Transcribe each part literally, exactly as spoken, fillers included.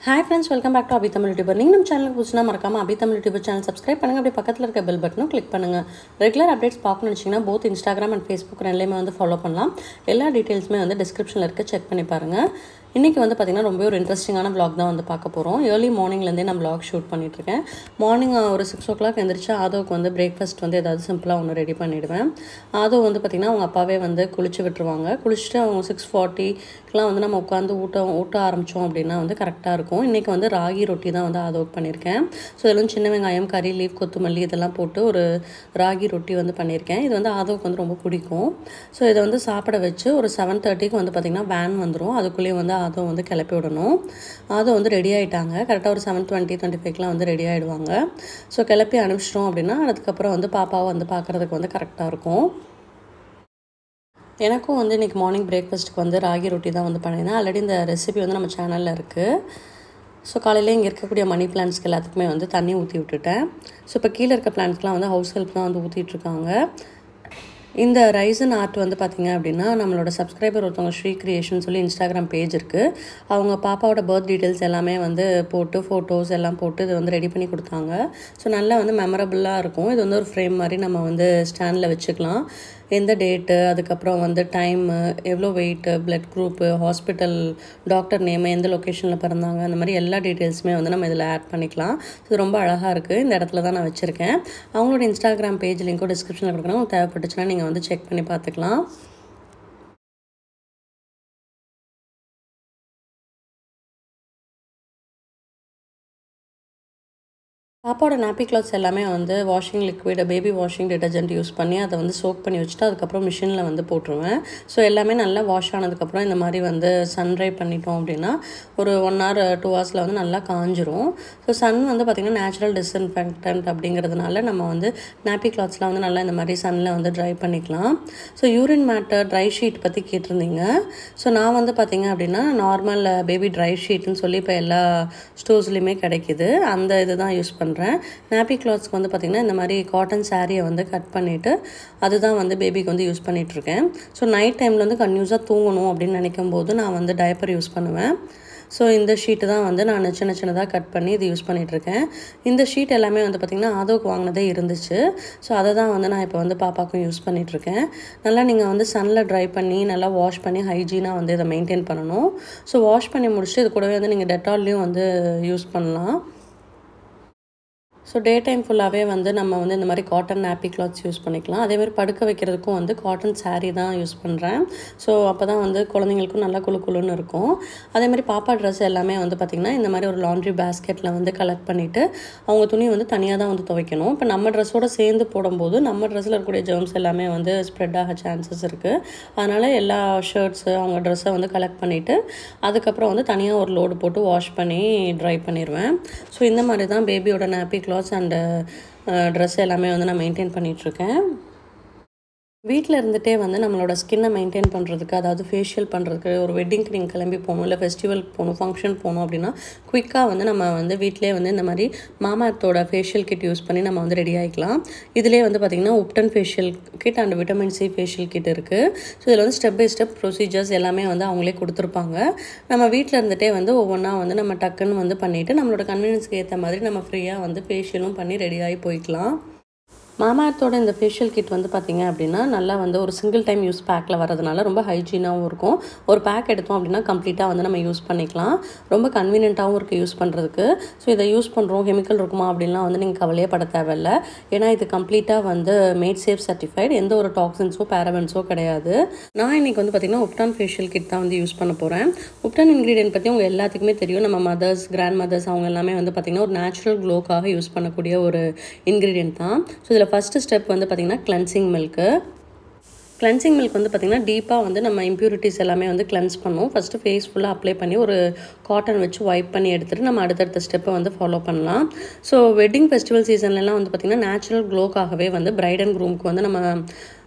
Hi friends, welcome back to abitamilyoutuber. நீங்க நம்ம சேனலுக்கு புதுசுனா மறக்காம abitamilyoutuber சேனல் subscribe பண்ணுங்க. அப்படியே பக்கத்துல இருக்க bell button click பண்ணுங்க. Regular updates பார்க்கணும்னு நினைச்சீங்கன்னா both Instagram and Facebook ரெண்டுலயுமே வந்து ஃபாலோ பண்ணலாம். எல்லா டீடைல்ஸ்மே வந்து descriptionல இருக்கு, செக் பண்ணி பாருங்க. இன்னைக்கு வந்து பாத்தீங்கன்னா ரொம்ப ஒரு இன்ட்ரஸ்டிங்கான vlog தான் வந்து பார்க்க போறோம். early morningல இருந்தே நான் vlog shoot பண்ணிட்டு இருக்கேன். மார்னிங் ஒரு six o'clock எந்திரச்சா ஆதோக்கு வந்து பிரேக்ஃபாஸ்ட் வந்து ஏதாவது சிம்பிளா ஒன்னு ரெடி பண்ணிடுவேன். ஆதோ வந்து பாத்தீங்கன்னா அவங்க அப்பாவே வந்து குளிச்சு விட்டுருவாங்க. குளிச்சிட்டு அவங்க six forty க்குலாம் வந்து நம்ம உட்கார்ந்து ஊட்ட ஊட்ட ஆரம்பிச்சோம் அப்படினா வந்து கரெக்ட்டா இருக்கும். இன்னைக்கு வந்து ராகி ரொட்டி தான் வந்து ஆதோக்கு பண்ணிருக்கேன். சோ இதெல்லாம் சின்ன வெங்காயம், கறி லீஃப், கொத்தமல்லி இதெல்லாம் போட்டு ஒரு ராகி ரொட்டி வந்து பண்ணிருக்கேன். இது வந்து ஆதோக்கு வந்து ரொம்ப பிடிக்கும். சோ இத வந்து சாப்பிட வச்சு ஒரு seven thirty க்கு வந்து பாத்தீங்கன்னா வேன் வந்துரும். அதுக்குள்ளே வந்து ஆதோ வந்து கிளப்பி விடணும். ஆதோ வந்து ரெடி ஆயிட்டாங்க. கரெக்ட்டா ஒரு seven twenty twenty-five க்குலாம் வந்து ரெடி ஆயிடுவாங்க. சோ கிளப்பி அனுப்பிச்சிட்டோம் அப்படினா அதுக்கு அப்புறம் வந்து பாப்பாவை வந்து பார்க்கிறதுக்கு வந்து கரெக்ட்டா இருக்கும். எனக்கும் வந்து இன்னைக்கு மார்னிங் பிரேக்ஃபாஸ்ட்க்கு வந்து ராகி ரொட்டி தான் வந்து பண்ணினேன். ஆல்ரெடி இந்த ரெசிபி வந்து நம்ம சேனல்ல இருக்கு. ஸோ காலையில் இங்கே இருக்கக்கூடிய மணி பிளான்ட்ஸ்க்கு எல்லாத்துக்குமே வந்து தண்ணி ஊற்றி விட்டுட்டேன். ஸோ இப்போ கீழே இருக்க பிளான்ட்ஸ்லாம் வந்து ஹவுஸ் ஹெல்ப் தான் வந்து ஊற்றிட்டுருக்காங்க. இந்த ரைசன் ஆர்ட் வந்து பார்த்திங்க அப்படின்னா நம்மளோட சப்ஸ்கிரைபர் ஒருத்தவங்க ஸ்ரீ கிரியேஷன் சொல்லி இன்ஸ்டாகிராம் பேஜ் இருக்குது. அவங்க பாப்பாவோட பர்த் டீட்டெயில்ஸ் எல்லாமே வந்து போட்டு ஃபோட்டோஸ் எல்லாம் போட்டு இது வந்து ரெடி பண்ணி கொடுத்தாங்க. ஸோ நல்லா வந்து மெமரபுளாக இருக்கும். இது வந்து ஒரு ஃப்ரேம் மாதிரி நம்ம வந்து ஸ்டாண்டில் வச்சுக்கலாம். எந்த டேட்டு, அதுக்கப்புறம் வந்து டைமு, எவ்வளோ weight, blood group, hospital doctor name, எந்த லொக்கேஷனில் பிறந்தாங்க, அந்த மாதிரி எல்லா டீட்டெயில்ஸுமே வந்து நம்ம இதில் ஆட் பண்ணிக்கலாம். இது ரொம்ப அழகாக இருக்குது. இந்த இடத்துல தான் நான் வச்சுருக்கேன். அவங்களோட இன்ஸ்டாகிராம் பேஜ் லிங்க்கும் டிஸ்கிரிப்ஷனில் கொடுக்குறேன். உங்களுக்கு தேவைப்பட்டுச்சுன்னா நீங்கள் வந்து செக் பண்ணி பார்த்துக்கலாம். பாப்பாவோட நாப்பி கிளாத்ஸ் எல்லாமே வந்து washing liquid, baby washing detergent use பண்ணி அதை வந்து சோக் பண்ணி வச்சுட்டு அதுக்கப்புறம் மிஷினில் வந்து போட்டுருவேன். ஸோ எல்லாமே நல்லா வாஷ் ஆனதுக்கப்புறம் இந்த மாதிரி வந்து சன் ட்ரை பண்ணிட்டோம் அப்படின்னா ஒரு ஒன் ஹவர் டூ ஹவர்ஸில் வந்து நல்லா காஞ்சிரும். ஸோ சன் வந்து பார்த்திங்கன்னா நேச்சுரல் டிஸ்இன்ஃபெக்டன்ட் அப்படிங்கிறதுனால நம்ம வந்து நாப்பி கிளாத்ஸ்லாம் வந்து நல்லா இந்த மாதிரி சன்னில் வந்து ட்ரை பண்ணிக்கலாம். So urine matter, dry sheet பற்றி கேட்டிருந்தீங்க. ஸோ நான் வந்து பார்த்திங்க அப்படின்னா நார்மல் பேபி ட்ரை ஷீட்டுன்னு சொல்லி இப்போ எல்லா ஸ்டோர்ஸ்லேயுமே கிடைக்கிது. அந்த இது தான் யூஸ் பண்ணுறேன். நாப்பி கிளாத்ஸ்க்கு வந்து பார்த்திங்கன்னா இந்த மாதிரி காட்டன் சாரியை வந்து கட் பண்ணிவிட்டு அதுதான் வந்து பேபிக்கு வந்து யூஸ் பண்ணிகிட்ருக்கேன். ஸோ நைட் டைமில் வந்து கன்யூஸாக தூங்கணும் அப்படின்னு நினைக்கும் போது நான் வந்து டைப்பர் யூஸ் பண்ணுவேன். ஸோ இந்த ஷீட்டு தான் வந்து நான் சின்ன சின்னதாக கட் பண்ணி இது யூஸ் பண்ணிகிட்ருக்கேன். இந்த ஷீட் எல்லாமே வந்து பார்த்திங்கன்னா ஆதோக்கு வாங்கினதே இருந்துச்சு. ஸோ அதை தான் வந்து நான் இப்போ வந்து பாப்பாவுக்கும் யூஸ் பண்ணிகிட்ருக்கேன். நல்லா நீங்கள் வந்து சன்னில் ட்ரை பண்ணி நல்லா வாஷ் பண்ணி ஹைஜீனாக வந்து இதை மெயின்டைன் பண்ணணும். ஸோ வாஷ் பண்ணி முடிச்சுட்டு இது கூடவே வந்து நீங்கள் டெட்டால்லையும் வந்து யூஸ் பண்ணலாம். ஸோ டே டைம் ஃபுல்லாகவே வந்து நம்ம வந்து இந்த மாதிரி காட்டன் நாப்பி கிளாத்ஸ் யூஸ் பண்ணிக்கலாம். அதேமாதிரி படுக்க வைக்கிறதுக்கும் வந்து காட்டன் சாரீ தான் யூஸ் பண்ணுறேன். ஸோ அப்போ தான் வந்து குழந்தைங்களுக்கும் நல்லா குழு குழுன்னு இருக்கும். அதேமாதிரி பாப்பா ட்ரெஸ் எல்லாமே வந்து பார்த்திங்கன்னா இந்த மாதிரி ஒரு லாண்ட்ரி பேஸ்கெட்டில் வந்து கலெக்ட் பண்ணிவிட்டு அவங்க துணி வந்து தனியாக தான் வந்து துவைக்கணும். இப்போ நம்ம ட்ரெஸ்ஸோடு சேர்ந்து போடும்போது நம்ம ட்ரெஸ்ஸில் இருக்கக்கூடிய ஜெர்ம்ஸ் எல்லாமே வந்து ஸ்ப்ரெட் ஆக சான்சஸ் இருக்குது. அதனால் எல்லா ஷர்ட்ஸு அவங்க ட்ரெஸ்ஸை வந்து கலெக்ட் பண்ணிவிட்டு அதுக்கப்புறம் வந்து தனியாக ஒரு லோடு போட்டு வாஷ் பண்ணி ட்ரை பண்ணிடுவேன். ஸோ இந்த மாதிரி தான் பேபியோட நாப்பி கிளாத் அண்ட் ட்ரெஸ் எல்லாமே வந்து நான் மெயின்டைன் பண்ணிகிட்ருக்கேன். வீட்டில் இருந்துகிட்டே வந்து நம்மளோட ஸ்கின்னை மெயின்டைன் பண்ணுறதுக்கு, அதாவது ஃபேஷியல் பண்ணுறதுக்கு, ஒரு வெட்டிங்க்கு நீங்கள் கிளம்பி போகணும், இல்லை ஃபெஸ்டிவலுக்கு போகணும், ஃபங்க்ஷன் போகணும் அப்படின்னா குயிக்காக வந்து நம்ம வந்து வீட்டிலே வந்து இந்த மாதிரி மாமாத்தோட ஃபேஷியல் கிட் யூஸ் பண்ணி நம்ம வந்து ரெடி ஆகிக்கலாம். இதிலே வந்து பார்த்திங்கன்னா ubtan facial kit and vitamin C facial kit இருக்குது. ஸோ இதில் வந்து ஸ்டெப் பை ஸ்டெப் ப்ரொசீஜர்ஸ் எல்லாமே வந்து அவங்களே கொடுத்துருப்பாங்க. நம்ம வீட்டில் இருந்துகிட்டே வந்து ஒவ்வொன்றா வந்து நம்ம டக்குன்னு வந்து பண்ணிவிட்டு நம்மளோட கன்வீனியன்ஸ்க்கு ஏற்ற மாதிரி நம்ம ஃப்ரீயாக வந்து ஃபேஷியலும் பண்ணி ரெடியாகி போய்க்கலாம். மாமாத்தோட இந்த ஃபேஷியல் கிட் வந்து பார்த்திங்க அப்படின்னா நல்லா வந்து ஒரு சிங்கிள் டைம் யூஸ் பேக்கில் வரதுனால ரொம்ப ஹைஜீனாகவும் இருக்கும். ஒரு பேக் எடுத்தோம் அப்படின்னா கம்ப்ளீட்டாக வந்து நம்ம யூஸ் பண்ணிக்கலாம். ரொம்ப கன்வீனியண்ட்டாகவும் இருக்குது யூஸ் பண்ணுறதுக்கு. ஸோ இதை யூஸ் பண்ணுறோம் கெமிக்கல் இருக்குமா அப்படின்லாம் வந்து நீங்கள் கவலையே பட தேவையில்லை. ஏன்னா இது கம்ப்ளீட்டாக வந்து மேட் சேஃப் சர்டிஃபைட், எந்த ஒரு டாக்ஸின்ஸோ பேரபன்ஸோ கிடையாது. நான் இன்றைக்கி வந்து பார்த்திங்கன்னா உப்டான் ஃபேஷியல் கிட் தான் வந்து யூஸ் பண்ண போகிறேன். உப்டான் இன்க்ரீடியன்ட் பற்றி உங்கள் எல்லாத்துக்குமே தெரியும். நம்ம மதர்ஸ், கிராண்ட் மதர்ஸ் அவங்க எல்லாமே வந்து பார்த்திங்கன்னா ஒரு நேச்சுரல் க்ளோக்காக யூஸ் பண்ணக்கூடிய ஒரு இன்க்ரீடியன்ட் தான். ஸோ இதில் ஃபஸ்ட்டு ஸ்டெப் வந்து பார்த்திங்கன்னா கிளென்சிங் மில்க்கு. கிளென்சிங் மில்க் வந்து பார்த்திங்கன்னா டீப்பாக வந்து நம்ம இம்ப்யூரிட்டிஸ் எல்லாமே வந்து கிளென்ஸ் பண்ணும். ஃபஸ்ட்டு ஃபேஸ் ஃபுல்லாக அப்ளை பண்ணி ஒரு காட்டன் வச்சு வைப் பண்ணி எடுத்துகிட்டு நம்ம அடுத்தடுத்த ஸ்டெப்பை வந்து ஃபாலோ பண்ணலாம். ஸோ வெட்டிங் ஃபெஸ்டிவல் சீசன்லலாம் வந்து பார்த்திங்கன்னா நேச்சுரல் க்ளோக்காகவே வந்து பிரைட் அண்ட் க்ரூமுக்கு வந்து நம்ம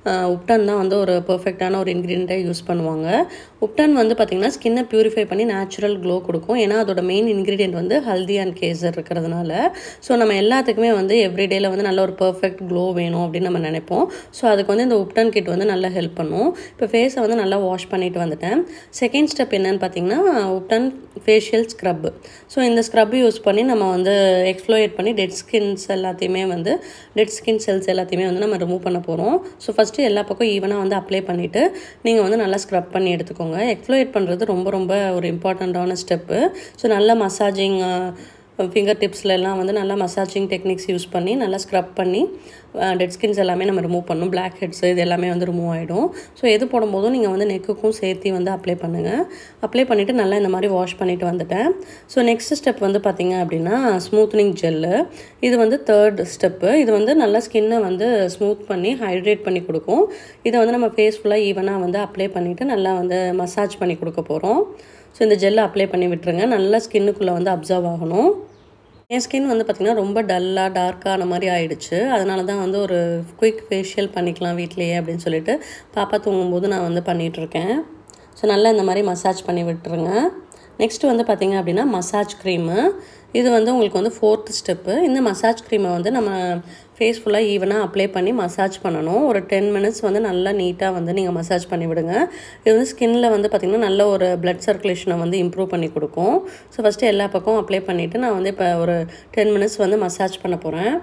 உப்டான் தான் வந்து ஒரு பர்ஃபெக்டான ஒரு இன்க்ரீடியண்ட்டாக யூஸ் பண்ணுவாங்க. உப்டான் வந்து பார்த்திங்கன்னா ஸ்கின்னை ப்யூரிஃபை பண்ணி நேச்சுரல் க்ளோ கொடுக்கும். ஏன்னா அதோட மெயின் இன்க்ரீடியன்ட் வந்து ஹல்தி அண்ட் கேசர் இருக்கிறதுனால. ஸோ நம்ம எல்லாத்துக்குமே வந்து எவ்ரிடேயில் வந்து நல்ல ஒரு பர்ஃபெக்ட் க்ளோ வேணும் அப்படின்னு நம்ம நினைப்போம். ஸோ அதுக்கு வந்து இந்த உப்டான் கிட் வந்து நல்லா ஹெல்ப் பண்ணும். இப்போ ஃபேஸை வந்து நல்லா வாஷ் பண்ணிட்டு வந்துட்டேன். செகண்ட் ஸ்டெப் என்னன்னு பார்த்தீங்கன்னா உப்டான் ஃபேஷியல் ஸ்க்ரப். ஸோ இந்த ஸ்க்ரப் யூஸ் பண்ணி நம்ம வந்து எக்ஸ்ப்ளோயேட் பண்ணி டெட் ஸ்கின்ஸ் எல்லாத்தையுமே வந்து டெட் ஸ்கின் செல்ஸ் எல்லாத்தையுமே வந்து நம்ம ரிமூவ் பண்ண போகிறோம். ஸோ ஃபஸ்ட்டு எல்லா பக்கம் ஈவனாக வந்து அப்ளை பண்ணிவிட்டு நீங்கள் வந்து நல்லா ஸ்க்ரப் பண்ணி எடுத்துக்கோங்க. எக்ஸ்ப்ளோயேட் பண்ணுறது ரொம்ப ரொம்ப ஒரு இம்பார்ட்டண்ட்டான ஸ்டெப்பு. ஸோ நல்லா மசாஜிங் ஃபிங்கர் டிப்ஸ்லலாம் வந்து நல்லா மசாஜிங் டெக்னிக்ஸ் யூஸ் பண்ணி நல்லா ஸ்க்ரப் பண்ணி டெட் ஸ்கின்ஸ் எல்லாமே நம்ம ரிமூவ் பண்ணணும். பிளாக் ஹெட்ஸு இது எல்லாமே வந்து ரிமூவ் ஆகிடும். ஸோ எது போடும்போதும் நீங்கள் வந்து நெக்குக்கும் சேர்த்து வந்து அப்ளை பண்ணுங்கள். அப்ளை பண்ணிவிட்டு நல்லா இந்த மாதிரி வாஷ் பண்ணிவிட்டு வந்துட்டேன். ஸோ நெக்ஸ்ட் ஸ்டெப் வந்து பார்த்திங்க அப்படின்னா ஸ்மூத்னிங் ஜெல்லு. இது வந்து தேர்ட் ஸ்டெப்பு. இது வந்து நல்லா ஸ்கின்னை வந்து ஸ்மூத் பண்ணி ஹைட்ரேட் பண்ணி கொடுக்கும். இதை வந்து நம்ம ஃபேஸ் ஃபுல்லாக ஈவனாக வந்து அப்ளை பண்ணிவிட்டு நல்லா வந்து மசாஜ் பண்ணி கொடுக்க போகிறோம். ஸோ இந்த ஜெல்லை அப்ளை பண்ணி விட்டுருங்க. நல்லா ஸ்கின்னுக்குள்ளே வந்து அப்சர்வ் ஆகணும். என் ஸ்கின் வந்து பார்த்திங்கன்னா ரொம்ப டல்லாக டார்க்காக அந்த மாதிரி ஆகிடுச்சு. அதனால தான் வந்து ஒரு குயிக் ஃபேஷியல் பண்ணிக்கலாம் வீட்லேயே அப்படின்னு சொல்லிட்டு பாப்பா தூங்கும்போது நான் வந்து பண்ணிகிட்ருக்கேன். ஸோ நல்லா இந்த மாதிரி மசாஜ் பண்ணி விட்டுருங்க. நெக்ஸ்ட்டு வந்து பார்த்திங்க அப்படின்னா மசாஜ் க்ரீமு. இது வந்து உங்களுக்கு வந்து ஃபோர்த் ஸ்டெப்பு. இந்த மசாஜ் க்ரீமை வந்து நம்ம ஃபேஸ் ஃபுல்லாக ஈவனாக அப்ளை பண்ணி மசாஜ் பண்ணணும். ஒரு டென் மினிட்ஸ் வந்து நல்லா நீட்டாக வந்து நீங்கள் மசாஜ் பண்ணி விடுங்க. இது வந்து ஸ்கின்னில் வந்து பார்த்திங்கன்னா நல்ல ஒரு பிளட் சர்க்குலேஷனை வந்து இம்ப்ரூவ் பண்ணி கொடுக்கும். ஸோ ஃபஸ்ட்டு எல்லா பக்கமும் அப்ளை பண்ணிவிட்டு நான் வந்து இப்போ ஒரு டென் மினிட்ஸ் வந்து மசாஜ் பண்ண போகிறேன்.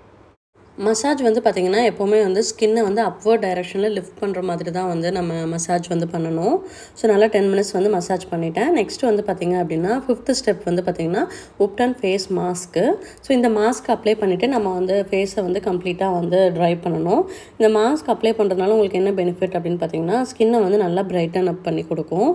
மசாஜ் வந்து பார்த்திங்கன்னா எப்போவுமே வந்து ஸ்கின்னை வந்து அப்வர்ட் டைரெக்ஷனில் லிஃப்ட் பண்ணுற மாதிரி தான் வந்து நம்ம மசாஜ் வந்து பண்ணணும். ஸோ நல்லா டென் மினிட்ஸ் வந்து மசாஜ் பண்ணிட்டேன். நெக்ஸ்ட் வந்து பார்த்திங்க அப்படின்னா ஃபிஃப்த்து ஸ்டெப் வந்து பார்த்திங்கன்னா உப்டான் ஃபேஸ் மாஸ்க்கு. ஸோ இந்த மாஸ்க் அப்ளை பண்ணிவிட்டு நம்ம வந்து ஃபேஸை வந்து கம்ப்ளீட்டாக வந்து ட்ரை பண்ணணும். இந்த மாஸ்க் அப்ளை பண்ணுறதுனால உங்களுக்கு என்ன பெனிஃபிட் அப்படின்னு பார்த்திங்கன்னா ஸ்கின்னை வந்து நல்லா பிரைட்டன் அப் பண்ணி கொடுக்கும்.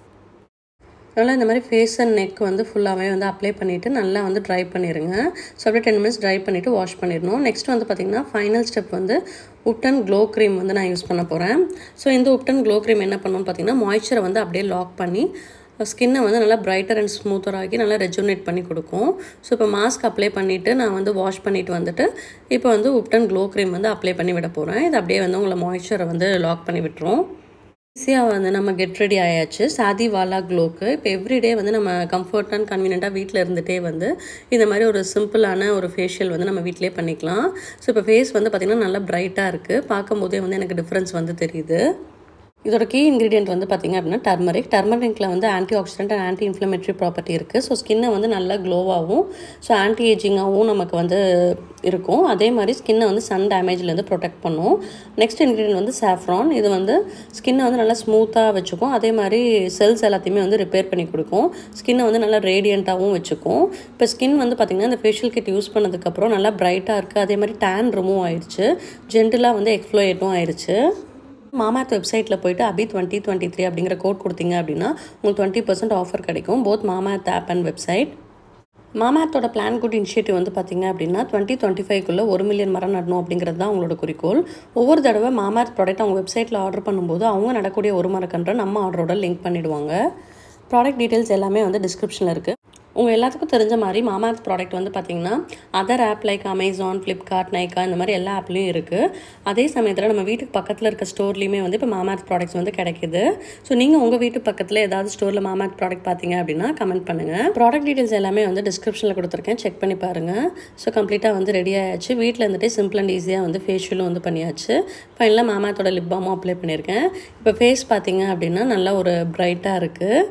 நல்லா இந்த மாதிரி ஃபேஸ் அண்ட் நெக் வந்து ஃபுல்லாகவே வந்து அப்ளை பண்ணிவிட்டு நல்லா வந்து ட்ரை பண்ணிடுங்க. ஸோ அப்படியே டென் மினிட்ஸ் ட்ரை பண்ணிவிட்டு வாஷ் பண்ணிடணும். நெக்ஸ்ட் வந்து பார்த்திங்கன்னா ஃபைனல் ஸ்டெப் வந்து உப்டான் க்ளோ க்ரீம் வந்து நான் யூஸ் பண்ண போகிறேன். ஸோ இந்த உப்டான் க்ளோ க்ரீம் என்ன பண்ணணும்னு பார்த்திங்கன்னா மாய்ச்சரை வந்து அப்படியே லாக் பண்ணி ஸ்கின்னை வந்து நல்லா பிரைட்டர் அண்ட் ஸ்மூத்தர் ஆகி நல்லா ரெஜுனேட் பண்ணி கொடுக்கும். ஸோ இப்போ மாஸ்க் அப்ளை பண்ணிவிட்டு நான் வந்து வாஷ் பண்ணிவிட்டு வந்துட்டு இப்போ வந்து உப்டான் க்ளோ க்ரீம் வந்து அப்ளை பண்ணி விட போகிறேன். இது அப்படியே வந்து உங்களை மாய்ச்சரை வந்து லாக் பண்ணி விட்டுரும். ஈஸியாக வந்து நம்ம கெட் ரெடி ஆயாச்சு சாதி வாலா க்ளோக்கு. இப்போ எவ்ரிடே வந்து நம்ம கம்ஃபர்ட் அண்ட் கன்வீனியண்ட்டாக வீட்டில் இருந்துகிட்டே வந்து இந்த மாதிரி ஒரு சிம்பிளான ஒரு ஃபேஷியல் வந்து நம்ம வீட்டிலே பண்ணிக்கலாம். ஸோ இப்போ ஃபேஸ் வந்து பார்த்திங்கன்னா நல்லா பிரைட்டாக இருக்குது. பார்க்கும்போதே வந்து எனக்கு டிஃப்ரென்ஸ் வந்து தெரியுது. இதோட கீ இன்க்ரீடியன்ட் வந்து பார்த்திங்க அப்படின்னா டர்மரிக். டர்மரிக்கில் வந்து anti oxidant and anti inflammatory property இருக்குது. ஸோ ஸ்கின்னை வந்து நல்லா க்ளோவாகவும் ஸோ ஆன்டி ஏஜிங்காகவும் நமக்கு வந்து இருக்கும். அதே மாதிரி ஸ்கின்னை வந்து சன் டேமேஜ்லேருந்து ப்ரொடெக்ட் பண்ணும். நெக்ஸ்ட் இன்க்ரீடியன்ட் வந்து சாஃப்ரான். இது வந்து ஸ்கின்னை வந்து நல்லா ஸ்மூத்தாக வச்சுக்கும். அதே மாதிரி செல்ஸ் எல்லாத்தையுமே வந்து ரிப்பேர் பண்ணி கொடுக்கும். ஸ்கின்னை வந்து நல்லா ரேடியண்ட்டாகவும் வச்சுக்கும். இப்போ ஸ்கின் வந்து பார்த்திங்கன்னா இந்த ஃபேஷியல் கிட் யூஸ் பண்ணதுக்கப்புறம் நல்லா பிரைட்டாக இருக்குது. அதே மாதிரி டேன் ரிமூவ் ஆயிடுச்சு. ஜென்டிலாக வந்து எக்ஸ்ப்ளோயேட்டும் ஆயிடுச்சு. மாமாத் வெப்சைட்டில் போய்ட்டு அபி டுவெண்ட்டி டுவெண்ட்டி த்ரீ அப்படிங்கிற கோட் கொடுத்தீங்க அப்படின்னா உங்களுக்கு டுவெண்ட்டி பர்சன்ட் ஆஃபர் கிடைக்கும். Both Mamaearth app and website. மாமாத்தோட பிளான் குட் இனிஷியேட்டிவ் வந்து பார்த்திங்க அப்படின்னா டுவெண்ட்டி டுவெண்ட்டி ஃபைவ்க்குள்ளே ஒரு மில்லியன் மரம் நடணும் அப்படிங்கிறது தான் அவங்களோட குறிக்கோள். ஒவ்வொரு தடவை மாமாத் ப்ராடக்ட் அவங்க வெப்சைட்டில் ஆர்டர் பண்ணும்போது அவங்க நடக்கூடிய ஒரு மரக்கன்றை நம்ம ஆர்டரோட லிங்க் பண்ணிவிடுவாங்க. ப்ராடக்ட் டீட்டெயில்ஸ் எல்லாமே வந்து டிஸ்கிரிப்ஷனில் இருக்குது. உங்கள் எல்லாத்துக்கும் தெரிஞ்ச மாதிரி மாமாத் ப்ராடக்ட் வந்து பார்த்திங்கன்னா other app like Amazon, Flipkart, Nykaa இந்த மாதிரி எல்லா ஆப்லேயும் இருக்குது. அதே சமயத்தில் நம்ம வீட்டுக்கு பக்கத்தில் இருக்க ஸ்டோர்லேயுமே வந்து இப்போ மாமாத் ப்ராடக்ட்ஸ் வந்து கிடைக்கிது. ஸோ நீங்கள் உங்கள் வீட்டு பக்கத்தில் ஏதாவது ஸ்டோரில் மாமாத் ப்ராடக்ட் பார்த்தீங்க அப்படின்னா கமெண்ட் பண்ணுங்கள். ப்ராடக்ட் டீட்டெயில்ஸ் எல்லாமே வந்து டிஸ்கிரிப்ஷனில் கொடுத்துருக்கேன், செக் பண்ணி பாருங்கள். ஸோ கம்ப்ளீட்டாக வந்து ரெடி ஆயாச்சு. வீட்டில் இருந்துகிட்டே சிம்பிள் அண்ட் ஈஸியாக வந்து ஃபேஷியலும் வந்து பண்ணியாச்சு. ஃபைனலாக மாமாத்தோட லிப் பாமும் அப்ளை பண்ணியிருக்கேன். இப்போ ஃபேஸ் பார்த்தீங்க அப்படின்னா நல்லா ஒரு பிரைட்டாக இருக்குது.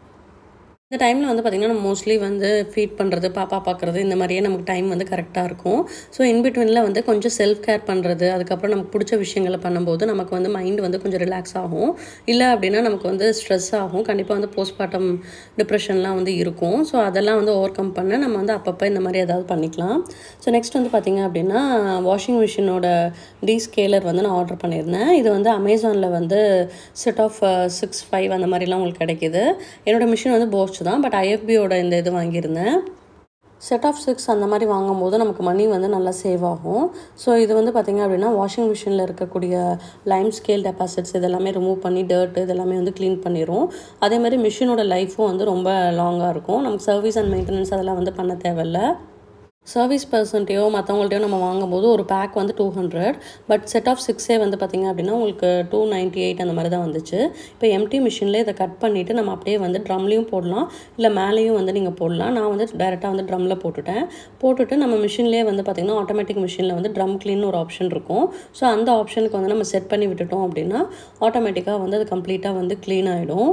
இந்த டைமில் வந்து பார்த்திங்கன்னா நம்ம மோஸ்ட்லி வந்து ஃபீட் பண்ணுறது, பாப்பா பார்க்குறது இந்த மாதிரியே நமக்கு டைம் வந்து கரெக்டாக இருக்கும். ஸோ இன்பிட்வீனில் வந்து கொஞ்சம் செல்ஃப் கேர் பண்ணுறது, அதுக்கப்புறம் நமக்கு பிடிச்ச விஷயங்களை பண்ணும்போது நமக்கு வந்து மைண்ட் வந்து கொஞ்சம் ரிலாக்ஸ் ஆகும். இல்லை அப்படின்னா நமக்கு வந்து ஸ்ட்ரெஸ் ஆகும். கண்டிப்பாக வந்து போஸ்ட்மார்ட்டம் டிப்ரெஷன்லாம் வந்து இருக்கும். ஸோ அதெல்லாம் வந்து ஓவர் கம் பண்ண நம்ம வந்து அப்பப்போ இந்த மாதிரி ஏதாவது பண்ணிக்கலாம். ஸோ நெக்ஸ்ட் வந்து பார்த்திங்க அப்படின்னா வாஷிங் மிஷினோட டீ ஸ்கேலர் வந்து நான் ஆர்டர் பண்ணியிருந்தேன். இது வந்து அமேசானில் வந்து செட் ஆஃப் சிக்ஸ் ஃபைவ் அந்த மாதிரிலாம் உங்களுக்கு கிடைக்கிது. என்னோடய மிஷின் வந்து போஸ்ட் தான், பட் ஐஎஃபியோட இந்த இது வாங்கியிருந்தேன். செட் ஆஃப் சிக்ஸ் அந்த மாதிரி வாங்கும்போது நமக்கு மணி வந்து நல்லா சேவ் ஆகும். ஸோ இது வந்து பார்த்திங்க அப்படின்னா வாஷிங் மிஷினில் இருக்கக்கூடிய லைம் ஸ்கேல் டெபாசிட்ஸ் இதெல்லாமே ரிமூவ் பண்ணி டர்ட் இதெல்லாமே வந்து க்ளீன் பண்ணிடும். அதே மாதிரி மிஷினோட லைஃப்பும் வந்து ரொம்ப லாங்காக இருக்கும். நமக்கு சர்வீஸ் அண்ட் மெயின்டெனன்ஸ் அதெல்லாம் வந்து பண்ண தேவையில்லை. சர்வீஸ் பர்சன்ட்டையோ மற்றவங்கள்ட்டையோ நம்ம வாங்கும்போது ஒரு பேக் வந்து two hundred but set of சிக்ஸே வந்து பார்த்திங்க அப்படின்னா உங்களுக்கு டூ நைன்ட்டி எயிட் அந்த மாதிரி தான் வந்துச்சு. இப்போ எம்டி மிஷினில் இதை கட் பண்ணிவிட்டு நம்ம அப்படியே வந்து ட்ரம்லேயும் போடலாம், இல்லை மேலேயும் வந்து நீங்கள் போடலாம். நான் வந்து டேரெக்டாக வந்து ட்ரம்மில் போட்டுட்டேன். போட்டுட்டு நம்ம மிஷின்லேயே வந்து பார்த்திங்கன்னா ஆட்டோமேட்டிக் மிஷினில் வந்து ட்ரம் க்ளீன் ஒரு ஆப்ஷன் இருக்கும். ஸோ அந்த ஆப்ஷனுக்கு வந்து நம்ம செட் பண்ணி விட்டுட்டோம் அப்படின்னா ஆட்டோமேட்டிக்காக வந்து அது கம்ப்ளீட்டாக வந்து க்ளீன் ஆகிடும்.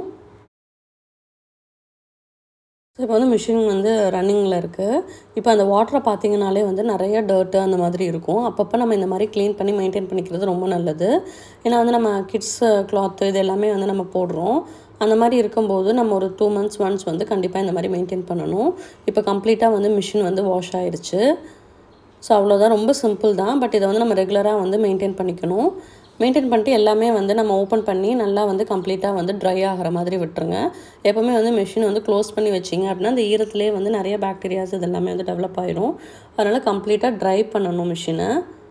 ஸோ இப்போ வந்து மிஷின் வந்து ரன்னிங்கில் இருக்குது. இப்போ அந்த வாட்டரை பார்த்திங்கனாலே வந்து நிறைய டர்ட்டு அந்த மாதிரி இருக்கும். அப்பப்போ நம்ம இந்த மாதிரி க்ளீன் பண்ணி மெயின்டைன் பண்ணிக்கிறது ரொம்ப நல்லது. ஏன்னா வந்து நம்ம கிட்ஸ் கிளாத்து இது எல்லாமே வந்து நம்ம போடுறோம். அந்த மாதிரி இருக்கும்போது நம்ம ஒரு டூ மந்த்ஸ் ஒன்ஸ் வந்து கண்டிப்பாக இந்த மாதிரி மெயின்டைன் பண்ணணும். இப்போ கம்ப்ளீட்டாக வந்து மிஷின் வந்து வாஷ் ஆகிடுச்சு. ஸோ அவ்வளோதான், ரொம்ப சிம்பிள் தான். பட் இதை வந்து நம்ம ரெகுலராக வந்து மெயின்டைன் பண்ணிக்கணும். மெயின்டைன் பண்ணிட்டு எல்லாமே வந்து நம்ம ஓப்பன் பண்ணி நல்லா வந்து கம்ப்ளீட்டாக வந்து ட்ரை ஆகிற மாதிரி விட்டுருங்க. எப்போவுமே வந்து மிஷின் வந்து க்ளோஸ் பண்ணி வச்சிங்க அப்படின்னா அந்த ஈரத்துலேயே வந்து நிறைய பாக்டீரியாஸ் இது எல்லாமே வந்து டெவலப் ஆகிடும். அதனால் கம்ப்ளீட்டாக ட்ரை பண்ணணும் மிஷினை.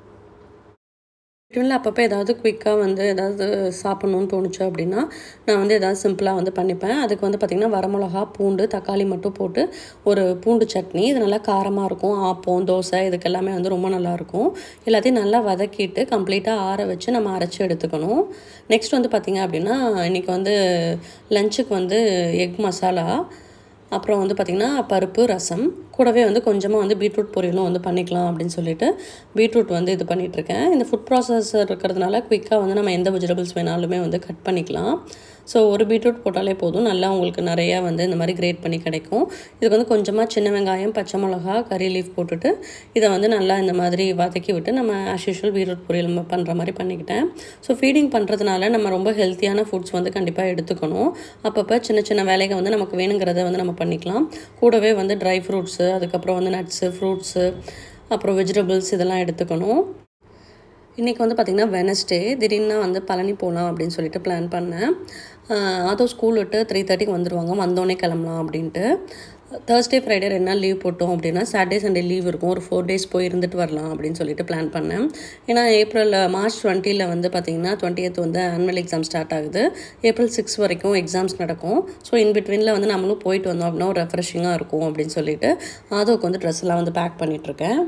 இல்லை அப்பப்போ ஏதாவது குயிக்காக வந்து ஏதாவது சாப்பிட்ணுன்னு தோணுச்சு அப்படின்னா நான் வந்து ஏதாவது சிம்பிளாக வந்து பண்ணிப்பேன். அதுக்கு வந்து பார்த்திங்கன்னா வரமிளகா, பூண்டு, தக்காளி மட்டும் போட்டு ஒரு பூண்டு சட்னி, இது நல்லா காரமாக இருக்கும். ஆப்பம், தோசை இதுக்கு எல்லாமே வந்து ரொம்ப நல்லாயிருக்கும். எல்லாத்தையும் நல்லா வதக்கிட்டு கம்ப்ளீட்டாக ஆற வச்சு நம்ம அரைச்சி எடுத்துக்கணும். நெக்ஸ்ட் வந்து பார்த்திங்க அப்படின்னா இன்றைக்கி வந்து லஞ்சுக்கு வந்து எக் மசாலா, அப்புறம் வந்து பார்த்திங்கன்னா பருப்பு, ரசம், கூடவே வந்து கொஞ்சமாக வந்து பீட்ரூட் பொரியலும் வந்து பண்ணிக்கலாம் அப்படின்னு சொல்லிட்டு பீட்ரூட் வந்து இது பண்ணிகிட்ருக்கேன். இந்த ஃபுட் ப்ராசஸர் இருக்கிறதுனால குயிக்காக வந்து நம்ம எந்த வெஜிடபிள்ஸ் வேணாலுமே வந்து கட் பண்ணிக்கலாம். ஸோ ஒரு பீட்ரூட் போட்டாலே போதும், நல்லா உங்களுக்கு நிறையா வந்து இந்த மாதிரி கிரேட் பண்ணி கிடைக்கும். இதுக்கு வந்து கொஞ்சமாக சின்ன வெங்காயம், பச்சை மிளகா, கறி லீஃப் போட்டுட்டு இதை வந்து நல்லா இந்த மாதிரி வதக்கி விட்டு நம்ம ஆஸ் யூஷுவல் பீட்ரூட் பொரியல் பண்ணுற மாதிரி பண்ணிக்கிட்டேன். ஸோ ஃபீடிங் பண்ணுறதுனால நம்ம ரொம்ப ஹெல்த்தியான ஃபுட்ஸ் வந்து கண்டிப்பாக எடுத்துக்கணும். அப்பப்போ சின்ன சின்ன வேலைகள் வந்து நமக்கு வேணுங்கிறத வந்து நம்ம பண்ணிக்கலாம். கூடவே வந்து ட்ரை ஃப்ரூட்ஸு, அதுக்கப்புறம் வந்து நட்ஸு, ஃப்ரூட்ஸு, அப்புறம் வெஜிடபிள்ஸ் இதெல்லாம் எடுத்துக்கணும். இன்றைக்கி வந்து பார்த்திங்கன்னா வெனஸ்டே, திடீர்னு வந்து பழனி போகலாம் அப்படின்னு சொல்லிட்டு பிளான் பண்ணேன். அதுவும் ஸ்கூல் விட்டு த்ரீ தேர்ட்டிக்கு வந்துடுவாங்க, வந்தோடனே கிளம்பலாம் அப்படின்ட்டு. தேர்ஸ்டே ஃப்ரைடே ரெண்டு நாள் லீவ் போட்டோம் அப்படின்னா சாட்டர்டே சண்டே லீவ் இருக்கும், ஒரு ஃபோர் டேஸ் போய் இருந்துட்டு வரலாம் அப்படின்னு சொல்லிட்டு பிளான் பண்ணேன். ஏன்னா ஏப்ரலில் மார்ச் டுவெண்ட்டியில் வந்து பார்த்திங்கன்னா டுவெண்ட்டியத் வந்து ஆனுவல் எக்ஸாம் ஸ்டார்ட் ஆகுது. ஏப்ரல் சிக்ஸ் வரைக்கும் எக்ஸாம்ஸ் நடக்கும். ஸோ இன் பிட்வீனில் வந்து நம்மளும் போயிட்டு வந்தோம் அப்படின்னா ஒரு ரெஃப்ரெஷிங்காக இருக்கும் அப்படின்னு சொல்லிட்டு அதுவுக்கு வந்து ட்ரெஸ் எல்லாம் வந்து பேக் பண்ணிகிட்ருக்கேன்.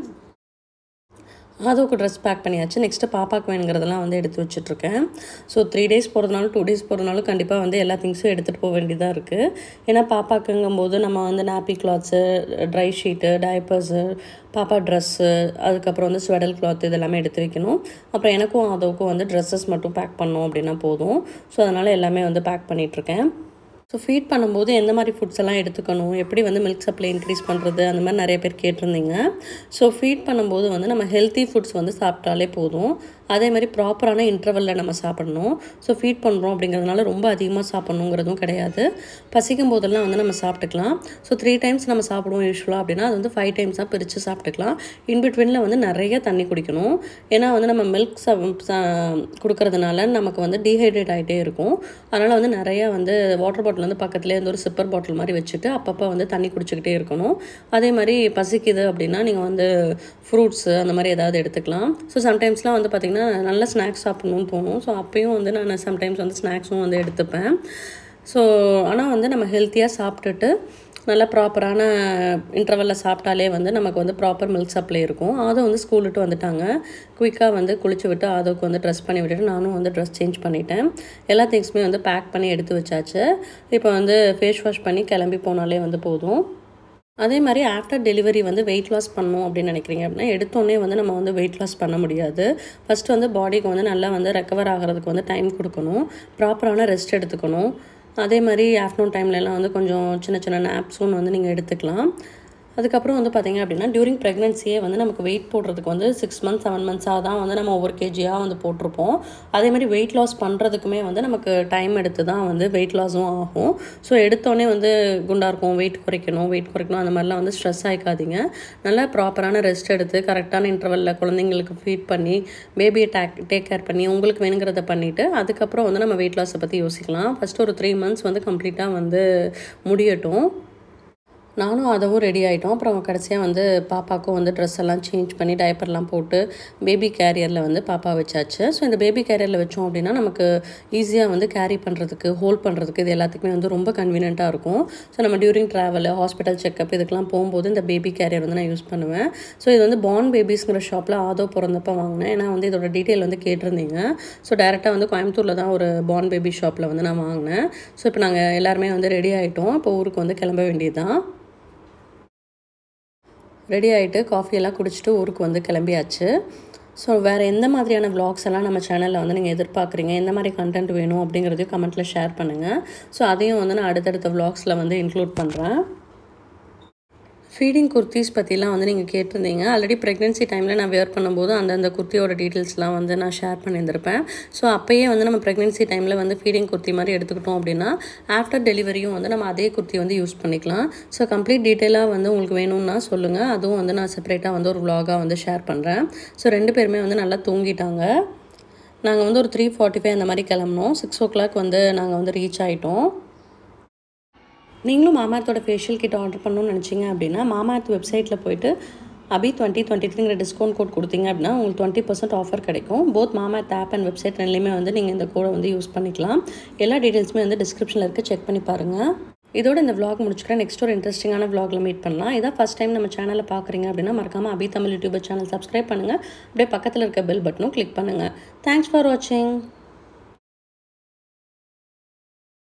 அதுக்கு ட்ரெஸ் பேக் பண்ணியாச்சு. நெக்ஸ்ட்டு பாப்பாவுக்கு வேணுங்கிறதெல்லாம் வந்து எடுத்து வச்சுட்ருக்கேன். ஸோ த்ரீ டேஸ் போகிறதுனாலும் டூ டேஸ் போகிறதுனாலும் கண்டிப்பாக வந்து எல்லா திங்ஸும் எடுத்துகிட்டு போக வேண்டியதாக இருக்குது. ஏன்னா பாப்பாக்குங்கும்போது நம்ம வந்து nappy clothes, dry sheet, diapers, பாப்பா ட்ரெஸ்ஸு, அதுக்கப்புறம் வந்து ஸ்வெடல் கிளாத் இதெல்லாமே எடுத்து வைக்கணும். அப்புறம் எனக்கும் அதுக்கும் வந்து ட்ரெஸ்ஸஸ் மட்டும் பேக் பண்ணோம் அப்படின்னா போதும். ஸோ அதனால் எல்லாமே வந்து பேக் பண்ணிகிட்ருக்கேன். ஸோ ஃபீட் பண்ணும்போது எந்த மாதிரி ஃபுட்ஸ் எல்லாம் எடுத்துக்கணும், எப்படி வந்து மில்க் சப்ளை இன்க்ரீஸ் பண்ணுறது, அந்த மாதிரி நிறைய பேர் கேட்டிருந்தீங்க. ஸோ ஃபீட் பண்ணும்போது வந்து நம்ம ஹெல்த்தி ஃபுட்ஸ் வந்து சாப்பிட்டாலே போதும். அதே மாதிரி ப்ராப்பரான இன்டர்வலில் நம்ம சாப்பிடணும். ஸோ ஃபீட் பண்ணுறோம் அப்படிங்கிறதுனால ரொம்ப அதிகமாக சாப்பிட்ணுங்கிறதும் கிடையாது. பசிக்கும் போதெல்லாம் வந்து நம்ம சாப்பிட்டுக்கலாம். ஸோ த்ரீ டைம்ஸ் நம்ம சாப்பிடுவோம் யூஸ்வலாக அப்படின்னா அது வந்து ஃபைவ் டைம்ஸாக பிரித்து சாப்பிட்டுக்கலாம். இன்பிட்வீனில் வந்து நிறைய தண்ணி குடிக்கணும். ஏன்னா வந்து நம்ம மில்க் ச கொடுக்கறதுனால நமக்கு வந்து டீஹைட்ரேட் ஆகிட்டே இருக்கும். அதனால் வந்து நிறையா வந்து வாட்டர் பாட்டில் வந்து பக்கத்துலேயே வந்து ஒரு சிப்பர் பாட்டில் மாதிரி வச்சுட்டு அப்பப்போ வந்து தண்ணி குடிச்சிக்கிட்டே இருக்கணும். அதே மாதிரி பசிக்குது அப்படின்னா நீங்கள் வந்து ஃப்ரூட்ஸு அந்த மாதிரி ஏதாவது எடுத்துக்கலாம். ஸோ சம்டைம்ஸ்லாம் வந்து பார்த்திங்கன்னா நல்ல ஸ்நாக்ஸ் சாப்பிட்ணுன்னு தோணும். ஸோ அப்பயும் வந்து நான் சம்டைம்ஸ் வந்து ஸ்நாக்ஸும் வந்து எடுத்துப்பேன். ஸோ ஆனால் வந்து நம்ம ஹெல்த்தியாக சாப்பிட்டுட்டு நல்லா ப்ராப்பரான இன்டர்வலில் சாப்பிட்டாலே வந்து நமக்கு வந்து ப்ராப்பர் மில்க் சப்ளை இருக்கும். அதை வந்து ஸ்கூல் விட்டு வந்துட்டாங்க. குயிக்காக வந்து குளிச்சு விட்டு அதுக்கு வந்து ட்ரெஸ் பண்ணி விட்டுட்டு நானும் வந்து ட்ரெஸ் சேஞ்ச் பண்ணிட்டேன். எல்லா திங்ஸுமே வந்து பேக் பண்ணி எடுத்து வச்சாச்சு. இப்போ வந்து ஃபேஸ் வாஷ் பண்ணி கிளம்பி போனாலே வந்து போதும். அதே மாதிரி ஆஃப்டர் டெலிவரி வந்து வெயிட் லாஸ் பண்ணணும் அப்படின்னு நினைக்கிறீங்க அப்படின்னா எடுத்தோடனே வந்து நம்ம வந்து வெயிட் லாஸ் பண்ண முடியாது. ஃபஸ்ட்டு வந்து பாடிக்கு வந்து நல்லா வந்து ரெக்கவர் ஆகிறதுக்கு வந்து டைம் கொடுக்கணும், ப்ராப்பரான ரெஸ்ட் எடுத்துக்கணும். அதே மாதிரி ஆஃப்டர்நூன் டைம்லலாம் வந்து கொஞ்சம் சின்ன சின்ன நாப்ஸும் வந்து நீங்கள் எடுத்துக்கலாம். அதுக்கப்புறம் வந்து பார்த்திங்க அப்படின்னா டியூரிங் ப்ரெக்னென்சியே வந்து நமக்கு வெயிட் போடுறதுக்கு வந்து சிக்ஸ் மந்த்ஸ் செவன் மந்த்ஸாக தான் வந்து நம்ம ஒவ்வொரு கேஜியாக வந்து போட்டிருப்போம். அதேமாதிரி வெயிட் லாஸ் பண்ணுறதுக்குமே வந்து நமக்கு டைம் எடுத்து தான் வந்து வெயிட் லாஸும் ஆகும். ஸோ எடுத்தோடனே வந்து குண்டாக இருக்கும், வெயிட் குறைக்கணும் வெயிட் குறைக்கணும் அந்த மாதிரிலாம் வந்து ஸ்ட்ரெஸ் ஆகிக்காதீங்க. நல்லா ப்ராப்பரான ரெஸ்ட் எடுத்து கரெக்டான இன்டர்வலில் குழந்தைங்களுக்கு ஃபீட் பண்ணி பேபியை டேக் டேக் கேர் பண்ணி உங்களுக்கு வேணுங்கிறத பண்ணிவிட்டு அதுக்கப்புறம் வந்து நம்ம வெயிட் லாஸை பற்றி யோசிக்கலாம். ஃபஸ்ட்டு ஒரு த்ரீ மந்த்ஸ் வந்து கம்ப்ளீட்டாக வந்து முடியட்டும். நானும் அதவும் ரெடி ஆகிட்டோம். அப்புறம் கடைசியாக வந்து பாப்பாவுக்கும் வந்து ட்ரெஸ் எல்லாம் சேஞ்ச் பண்ணி டைப்பர்லாம் போட்டு பேபி கேரியரில் வந்து பாப்பா வச்சாச்சு. ஸோ இந்த பேபி கேரியரில் வச்சோம் அப்படின்னா நமக்கு ஈஸியாக வந்து கேரி பண்ணுறதுக்கு ஹோல்ட் பண்ணுறதுக்கு இது எல்லாத்துக்குமே வந்து ரொம்ப கன்வீனியண்ட்டாக இருக்கும். ஸோ நம்ம டியூரிங் ட்ராவல் ஹாஸ்பிட்டல் செக்கப் இதுக்கெலாம் போகும்போது இந்த பேபி கேரியர் வந்து நான் யூஸ் பண்ணுவேன். ஸோ இது வந்து பார்ன் பேபிஸ்ங்கிற ஷாப்பில் ஆதோ பிறந்தப்போ வாங்கினேன். ஏன்னா வந்து இதோட டீட்டெயில் வந்து கேட்டிருந்தீங்க. ஸோ டேரெக்டாக வந்து கோயம்புத்தூரில் தான் ஒரு பார்ன் பேபி ஷாப்பில் வந்து நான் வாங்கினேன். ஸோ இப்போ நாங்கள் எல்லாருமே வந்து ரெடி ஆகிட்டோம். இப்போ ஊருக்கு வந்து கிளம்ப வேண்டியது தான். ரெடி ஆகிட்டு காஃபியெல்லாம் குடிச்சிட்டு ஊருக்கு வந்து கிளம்பியாச்சு. ஸோ வேறு எந்த மாதிரியான விளாக்ஸ் எல்லாம் நம்ம சேனலில் வந்து நீங்கள் எதிர்பார்க்குறீங்க, எந்த மாதிரி கண்டென்ட் வேணும் அப்படிங்கிறதையும் கமெண்ட்டில் ஷேர் பண்ணுங்கள். ஸோ அதையும் வந்து நான் அடுத்தடுத்த விளாக்ஸில் வந்து இன்க்ளூட் பண்ணுறேன். ஃபீடிங் குர்த்திஸ் பற்றிலாம் வந்து நீங்கள் கேட்டிருந்தீங்க. ஆல்ரெடி ப்ரெக்னென்சி டைமில் நான் வேர் பண்ணும்போது அந்தந்த குர்த்தியோட டீட்டெயில்ஸ்லாம் வந்து நான் ஷேர் பண்ணியிருந்திருப்பேன். ஸோ அப்போயே வந்து நம்ம ப்ரெக்னென்சி டைமில் வந்து ஃபீடிங் குர்த்தி மாதிரி எடுத்துக்கிட்டோம் அப்படின்னா ஆஃப்டர் டெலிவரியும் வந்து நம்ம அதே குர்த்தி வந்து யூஸ் பண்ணிக்கலாம். ஸோ கம்ப்ளீட் டீட்டெயிலாக வந்து உங்களுக்கு வேணும்னா சொல்லுங்கள். அதுவும் வந்து நான் செப்பரேட்டாக வந்து ஒரு விலாகாக வந்து ஷேர் பண்ணுறேன். ஸோ ரெண்டு பேருமே வந்து நல்லா தூங்கிட்டாங்க. நாங்கள் வந்து ஒரு த்ரீ ஃபார்ட்டி ஃபைவ் அந்த மாதிரி கிளம்புனோம். சிக்ஸ் ஓ கிளாக் வந்து நாங்கள் வந்து ரீச் ஆகிட்டோம். நீங்களும் மாமார்த்தோட ஃபேஷியல் கிட் ஆர்டர் பண்ணணும்னு நினச்சிங்க அப்படின்னா மாமார்த் வெப்சைட்டில் போய்ட்டு அபி டுவெண்ட்டி டுவெண்ட்டி த்ரீங்கிற டிஸ்கவுண்ட் கோட் கொடுத்தீங்க அப்படின்னா உங்களுக்கு டுவெண்ட்டி பர்சன்ட் ஆஃபர் கிடைக்கும். Both Mamaearth app and website ரெண்டுலேயுமே வந்து நீங்கள் இந்த கோடை வந்து யூஸ் பண்ணிக்கலாம். எல்லா டீட்டெயில்ஸுமே வந்து டிஸ்கிரிப்ஷனில் இருக்குது, செக் பண்ணி பாருங்கள். இதோட இந்த vlog முடிச்சுக்கிறேன். நெக்ஸ்ட் ஒரு இன்ட்ரெஸ்டிங்கான vlogல மீட் பண்ணலாம். இதான் ஃபஸ்ட் டைம் நம்ம சேனலை பார்க்குறீங்க அப்படின்னா மறக்காமல் Abi Tamil YouTuber channel subscribe பண்ணுங்கள். அப்படியே பக்கத்தில் இருக்க பெல் பட்டனும் கிளிக் பண்ணுங்கள். தேங்க்ஸ் ஃபார் வாட்சிங்.